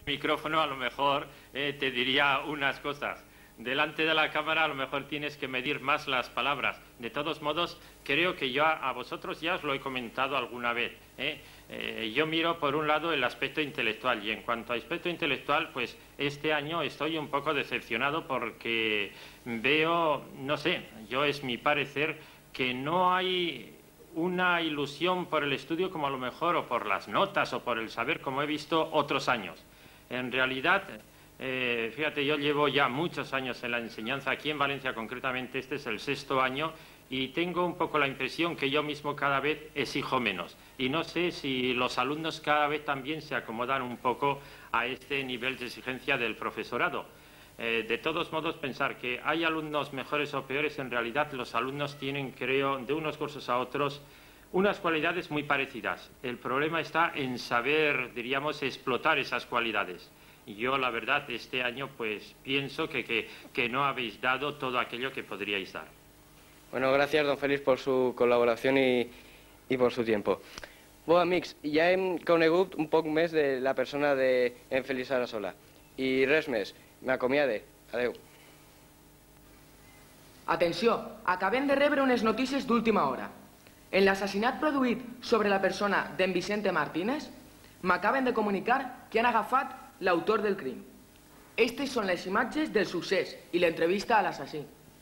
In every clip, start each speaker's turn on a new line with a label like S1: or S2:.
S1: micrófono a lo mejor te diría unas cosas. Delante de la cámara a lo mejor tienes que medir más las palabras. De todos modos, creo que yo a vosotros ya os lo he comentado alguna vez. Yo miro por un lado el aspecto intelectual y en cuanto a aspecto intelectual, pues este año estoy un poco decepcionado porque veo, no sé, yo es mi parecer, que no hay una ilusión por el estudio como a lo mejor o por las notas o por el saber como he visto otros años. En realidad, fíjate, yo llevo ya muchos años en la enseñanza, aquí en Valencia concretamente, este es el 6º año, y tengo un poco la impresión que yo mismo cada vez exijo menos. Y no sé si los alumnos cada vez también se acomodan un poco a este nivel de exigencia del profesorado. De todos modos, pensar que hay alumnos mejores o peores, en realidad los alumnos tienen, creo, de unos cursos a otros, unas cualidades muy parecidas. El problema está en saber, diríamos, explotar esas cualidades. Yo, la verdad, este año, pues, pienso que no habéis dado todo aquello que podríais dar.
S2: Bueno, gràcies, don Félix, per su col·laboració i per su tiempo. Bueno, amics, ja hem conegut un poc més de la persona d'en Félix Sarasola. I res més, m'acomiade. Adeu.
S3: Atenció, acabem de rebre unes notícies d'última hora. En l'assassinat produït sobre la persona d'en Vicente Martínez, m'acaben de comunicar que han agafat l'autor del crim. Estes són les imatges del succés i l'entrevista a l'assassí.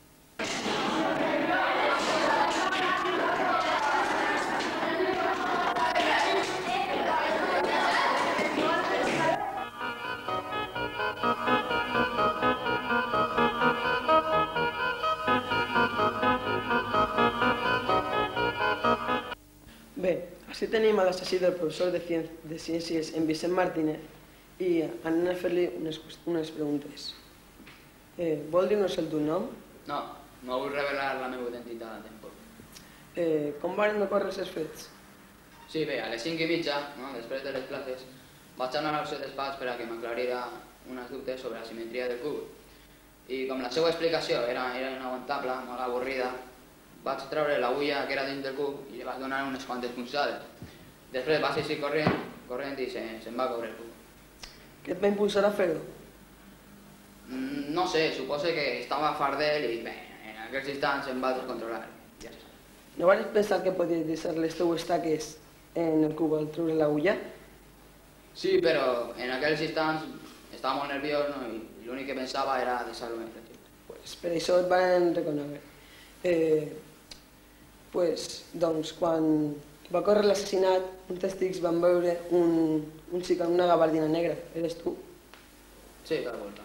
S4: Bé, així tenim a l'assassí del professor de Ciències, en Vicent Martínez, i anem a fer-li unes preguntes. Vol dir-nos el teu nom?
S5: No, no vull revelar la meva identitat tampoc.
S4: Com van ocórrer els fets?
S5: Sí, bé, a les 5:30, després de les classes, vaig anar al seu despatx per a que m'aclarira unes dubtes sobre la simetria del cub. I com la seva explicació era inaguantable, molt avorrida, vaig treure l'agulla que era dins del cub i li vaig donar unes quantes punxades. Després vaig eixir corrent i se'n va cobrir el cub.
S4: Què et va impulsar a fer-ho?
S5: No sé, suposo que estava fart d'ell i bé, en aquells instants em va descontrolar. Ja se sap.
S4: No vas pensar que podies deixar les teues taques en el cub al treure l'agulla?
S5: Sí, però en aquells instants estava molt nerviós i l'únic que pensava era deixar-lo en reflectit.
S4: Per això et van reconeure. Doncs, quan va córrer l'assassinat, uns testigs van veure un xic amb una gabardina negra. Eres tu?
S5: Sí, per volta.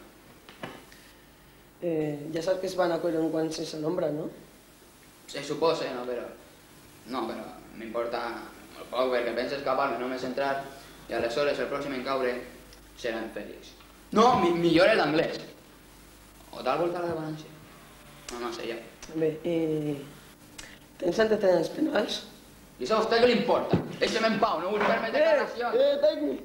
S4: Ja saps que es van acordar un quan sense nombra, no?
S5: Se suposa, no, però m'importa molt poc perquè penso escapar-me, només entrar i aleshores el pròxim en caure serà en Félix. No, millor l'anglès. O tal volta la de València. No sé, ja.
S4: Bé, tens antecedents penals?
S5: I això a vostè què li importa? Deixa'm en pau, no vull fer més declaracions.
S4: Tècnic!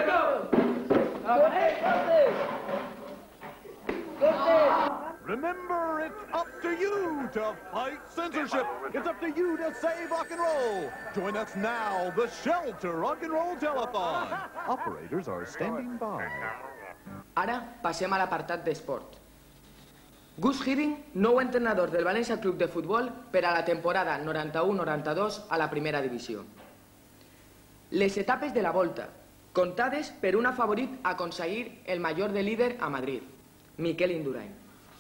S6: Remember, it's up to you to fight censorship. It's up to you to save rock and roll. Join us now, the Shelter Rock and Roll Telethon. Operators are standing by.
S3: Ara passem a l'apartat d'esport. Gus Hiddink, nou entrenador del València Club de Futbol per a la temporada 91-92 a la primera divisió. Les etapes de la volta, contades per un favorit a aconseguir el major de líder a Madrid, Miquel Indurain.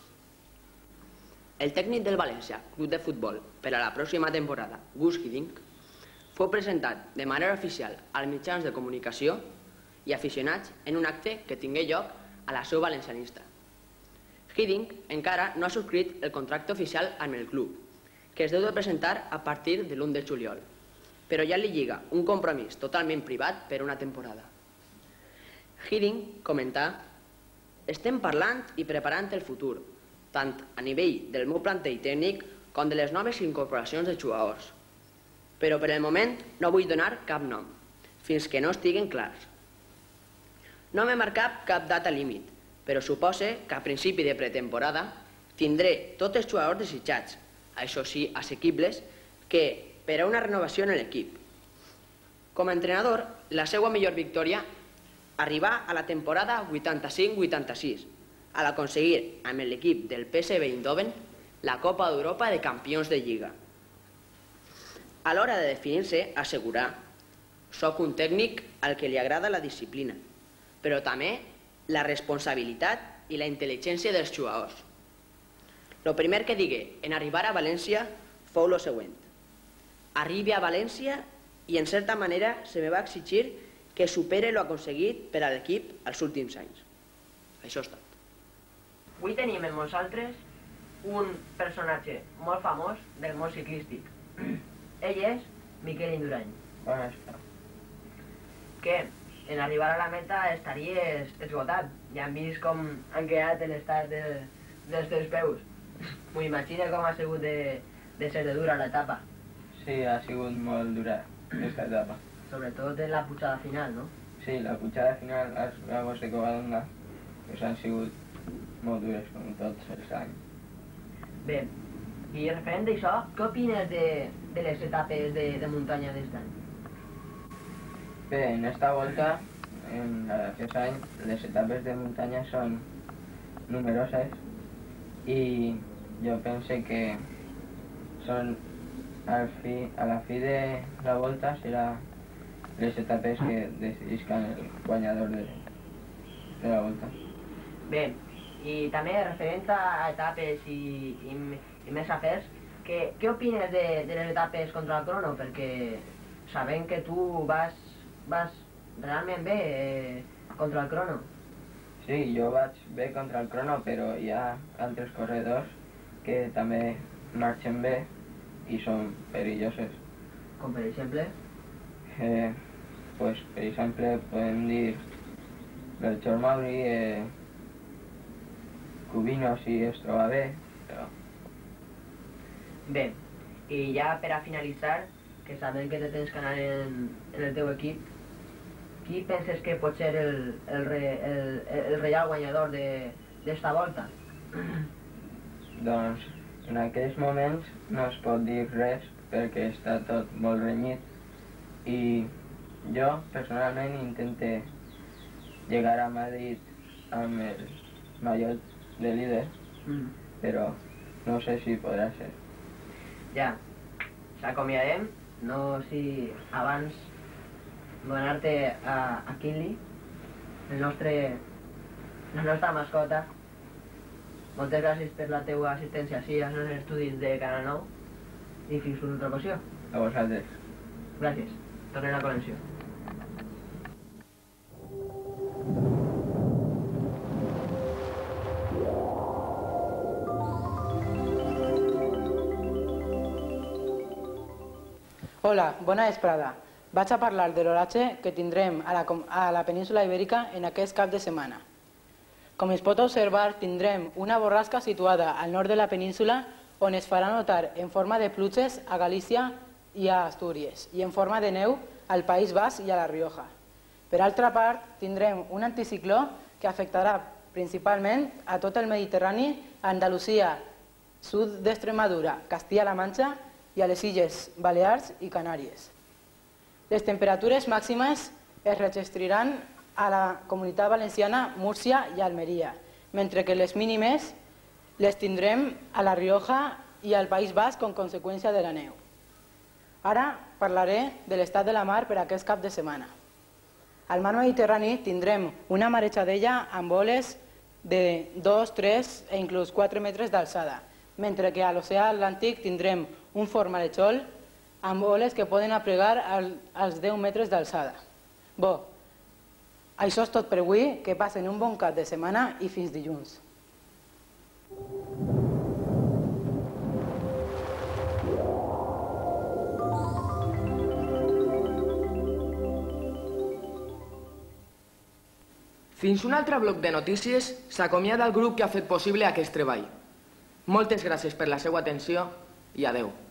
S7: El tècnic del València Club de Futbol per a la pròxima temporada, Gus Hiddink, fou presentat de manera oficial als mitjans de comunicació i aficionats en un acte que tingué lloc a la seu valencianista. Hiddink encara no ha subscrit el contracte oficial amb el club, que es deu de presentar a partir de l'1 de juliol, però ja li lliga un compromís totalment privat per una temporada. Hiddink comenta: estem parlant i preparant el futur, tant a nivell del meu plantell tècnic com de les noves incorporacions de jugadors. Però per el moment no vull donar cap nom, fins que no estiguen clars. No m'he marcat cap data límit, però supose que a principi de pretemporada tindré tots els jugadors desitjats, això sí, assequibles, que per a una renovació en l'equip. Com a entrenador, la seva millor victòria arribar a la temporada 85-86, a l'aconseguir amb l'equip del PSV Eindhoven la Copa d'Europa de Campions de Lliga. A l'hora de definir-se, assegurar: soc un tècnic al que li agrada la disciplina, però també la responsabilitat i la intel·ligència dels jugadors. El primer que digué en arribar a València fou el següent: arribi a València i en certa manera se me va exigir que supere lo aconseguit per a l'equip els últims anys. Això és tot.
S8: Avui tenim amb nosaltres un personatge molt famós del món ciclístic. Ell és Miquel Indurain.
S9: Bona vesprada.
S8: Que en arribar a la meta estaries esgotat. Ja hem vist com han quedat l'estat dels teus peus. M'ho imagino com ha sigut de ser de dura l'etapa.
S9: Sí, ha sigut molt dura aquesta etapa.
S8: Sobretot en la pujada final, no?
S9: Sí, la pujada final, les graves de Covadonga, pues han sigut molt dures com tots els anys.
S8: Bé, i referent d'això, què opines de les etapes de muntanya d'est any?
S9: Bé, en esta volta, en aquest any, les etapes de muntanya són numeroses i jo pense que són a la fi de la volta serà les etapes que decidiscan el guanyador de la volta.
S8: Bé, i també referent a etapes i més afers, què opines de les etapes contra el crono? Perquè sabem que tu vas realment bé contra el crono.
S9: Sí, jo vaig bé contra el crono, però hi ha altres corredors que també marxen bé i són perilloses.
S8: Com per exemple?
S9: Pues, per exemple, podem dir Melchor Mauri, Cubino si es troba bé, però...
S8: Bé, i ja per a finalitzar, que sabem que te tens que anar en el teu equip, qui penses que pot ser el real guanyador d'esta volta?
S9: Doncs en aquells moments no es pot dir res perquè està tot molt renyit i jo personalment intente llegar a Madrid amb el mallot de líder, però no sé si podrà ser.
S8: Ja, s'acomiadem, no si abans donar-te a Kinley, la nostra mascota. Moltes gràcies per la teua assistència així als nostres estudis de Canal 9 i fins una altra ocasió.
S9: A vosaltres.
S8: Gràcies. Tornem a connexió.
S10: Hola, bona vesprada. Vaig a parlar de l'oratge que tindrem a la península Ibèrica en aquest cap de setmana. Com es pot observar, tindrem una borrasca situada al nord de la península on es farà notar en forma de pluges a Galícia i a Astúries i en forma de neu al País Basc i a la Rioja. Per altra part, tindrem un anticicló que afectarà principalment a tot el Mediterrani, a Andalusia, sud d'Extremadura, Castilla-La Manxa i a les Illes Balears i Canàries. Les temperatures màximes es registraran a la Comunitat Valenciana, Múrcia i Almeria, mentre que les mínimes les tindrem a la Rioja i al País Basc com conseqüència de la neu. Ara parlaré de l'estat de la mar per aquest cap de setmana. Al mar Mediterrani tindrem una marejadella amb oles de 2, 3 e inclús 4 metres d'alçada, mentre que a l'oceà Atlàntic tindrem un fort marejol amb oles que poden aplegar als 10 metres d'alçada. Bo, això és tot per avui, que passen un bon cap de setmana i fins dilluns.
S3: Fins un altre bloc de notícies s'acomiada el grup que ha fet possible aquest treball. Moltes gràcies per la seva atenció i adeu.